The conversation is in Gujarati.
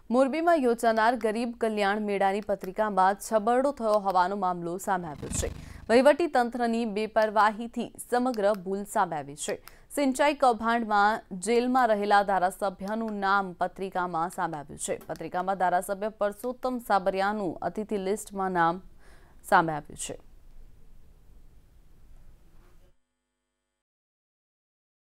મોરબીમાં યોજાનાર ગરીબ કલ્યાણ મેળાની પત્રિકામાં છબરડો થયો હોવાનો મામલો સામે આવ્યો છે। વહીવટી તંત્રની બેપરવાહીથી સમગ્ર ભૂલ સામે આવી છે। સિંચાઈ કૌભાંડમાં જેલમાં રહેલા ધારાસભ્યનું નામ પત્રિકામાં સામે આવ્યું છે। પત્રિકામાં ધારાસભ્ય પરસોત્તમ સાબરિયાનું અતિથિ લિસ્ટમાં નામ સામે આવ્યું છે।